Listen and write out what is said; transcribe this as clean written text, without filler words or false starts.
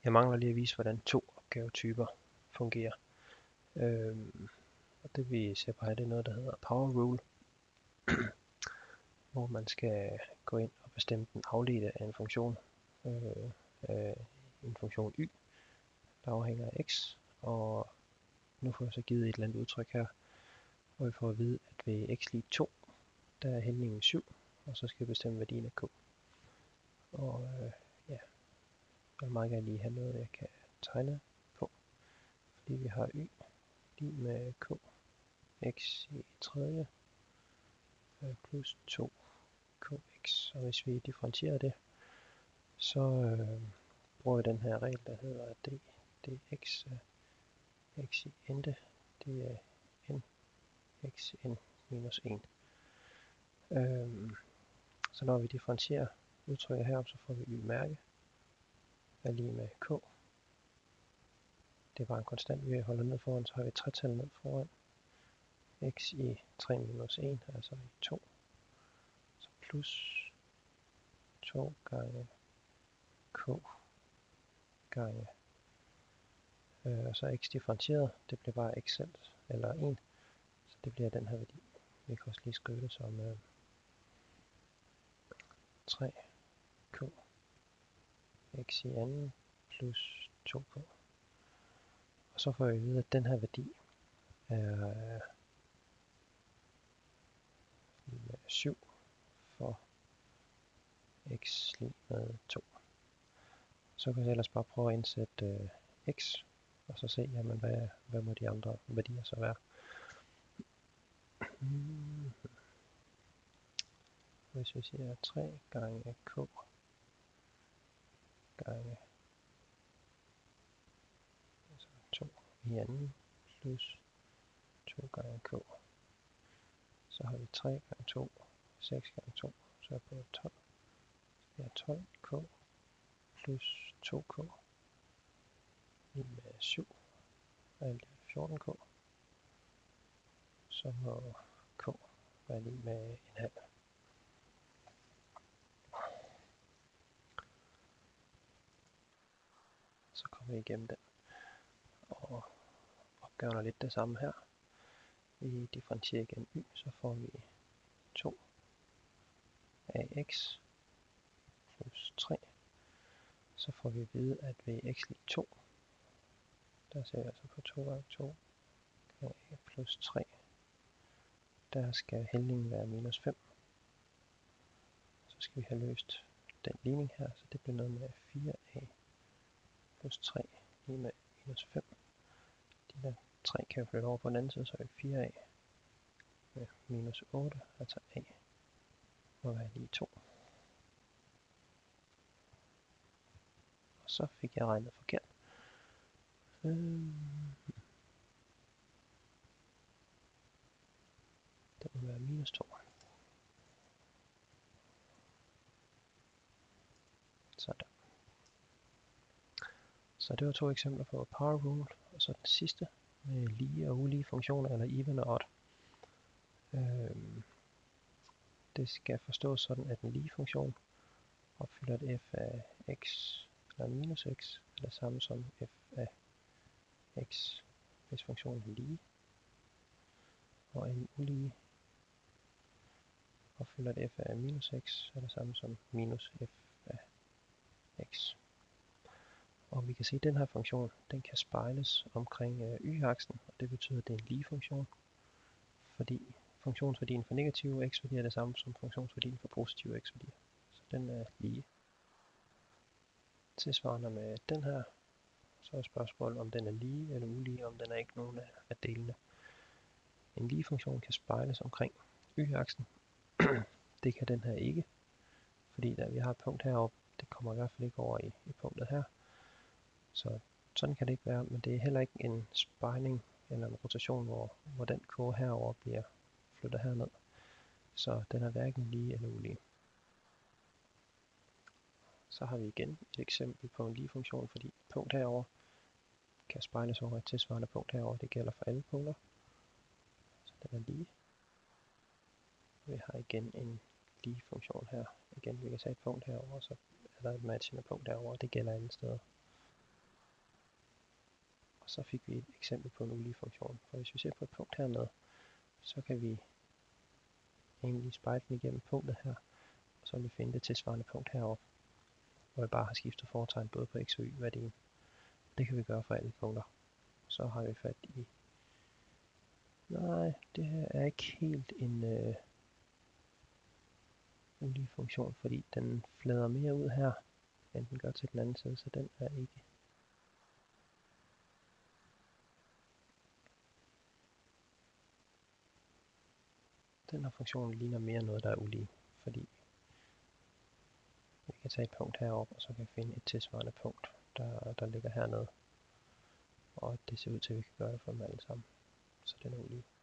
Jeg mangler lige at vise, hvordan to opgavetyper fungerer. Og det vi ser på her, det er noget, der hedder Power Rule, hvor man skal gå ind og bestemme den afledte af en funktion. En funktion y, der afhænger af x, og nu får jeg så givet et eller andet udtryk her, hvor vi får at vide, at ved x lig 2, der er hældningen 7, og så skal vi bestemme værdien af k. Og ja, jeg vil meget gerne lige have noget, jeg kan tegne på, fordi vi har y lige med k, x i tredje, plus 2 kx, og hvis vi differentierer det, så bruger vi den her regel, der hedder dx x i ente, det er n x n minus 1. Så når vi differentierer udtrykket herom, så får vi y-mærke er lige med k. Det er bare en konstant, vi holder ned foran, så har vi et tretal ned foran. X i 3 minus 1, altså i 2. Så plus 2 gange k gange. Og så x differentieret, det bliver bare x selv, eller 1. Så det bliver den her værdi. Vi kan også lige skrive det som 3k x i anden plus 2k. Og så får vi at vide, at den her værdi er 7 for x lig med 2. Så kan jeg ellers bare prøve at indsætte x, og så se, jamen, hvad må de andre værdier så være. Hvis vi siger 3 gange k gange 2 i anden plus 2 gange k, så har vi 3 gange 2, 6 gange 2, så er det 12. Det er 12k plus 2k med 7, alt er 14k, så må k være lige med en halv. Så kommer vi igennem den, og opgaven er lidt det samme her. Vi differentierer igen y, så får vi 2 af x plus 3. Så får vi at vide, at ved x lig 2, der ser vi altså på 2 gange 2 plus 3, der skal hældningen være minus 5. Så skal vi have løst den ligning her, så det bliver noget med 4a plus 3 lige med minus 5. De der 3 kan vi flytte over på den anden side, så er det 4a med minus 8, altså a må være lige 2. Og så fik jeg regnet forkert. Det må være minus 2. Sådan. Så det var 2 eksempler på Power Rule, og så den sidste med lige og ulige funktioner, eller even og odd. Det skal forstås sådan, at en lige funktion opfylder et f af x eller minus x er det samme som f af x, hvis funktionen er lige. Og en ulige opfylder et f af minus x er det samme som minus f af x. Og vi kan se, at den her funktion, den kan spejles omkring y-aksen, og det betyder, at det er en lige funktion, fordi funktionsværdien for negative x-værdier er det samme som funktionsværdien for positive x-værdier. Så den er lige. Tilsvarende med den her, så er spørgsmålet, om den er lige eller ulige, om den er ikke nogen af delene. En lige funktion kan spejles omkring y-aksen. Det kan den her ikke, fordi da vi har et punkt heroppe, det kommer i hvert fald ikke over i punktet her. Så sådan kan det ikke være, men det er heller ikke en spejling eller en rotation, hvor den kurve herover bliver flyttet herned. Så den er hverken lige eller ulige. Så har vi igen et eksempel på en lige funktion, fordi et punkt herover kan spejles over et tilsvarende punkt herover. Det gælder for alle punkter. Så den er lige. Vi har igen en lige funktion her. Igen, vi kan tage et punkt herover, så er der et matchende punkt herover. Det gælder alle steder. så fik vi et eksempel på en ulige funktion. For hvis vi ser på et punkt hernede, så kan vi egentlig spejle den igennem punktet her, og så vil vi finde det tilsvarende punkt heroppe, hvor vi bare har skiftet fortegn både på x og y-værdien. Det kan vi gøre for alle punkter. Så har vi fat i... Nej, det her er ikke helt en ulige funktion, fordi den flader mere ud her, end den gør til den anden side, så den er ikke... Den her funktion ligner mere noget, der er ulige, fordi vi kan tage et punkt heroppe, og så kan vi finde et tilsvarende punkt, der ligger hernede. Og det ser ud til, at vi kan gøre det for dem alle sammen. Så den er ulige.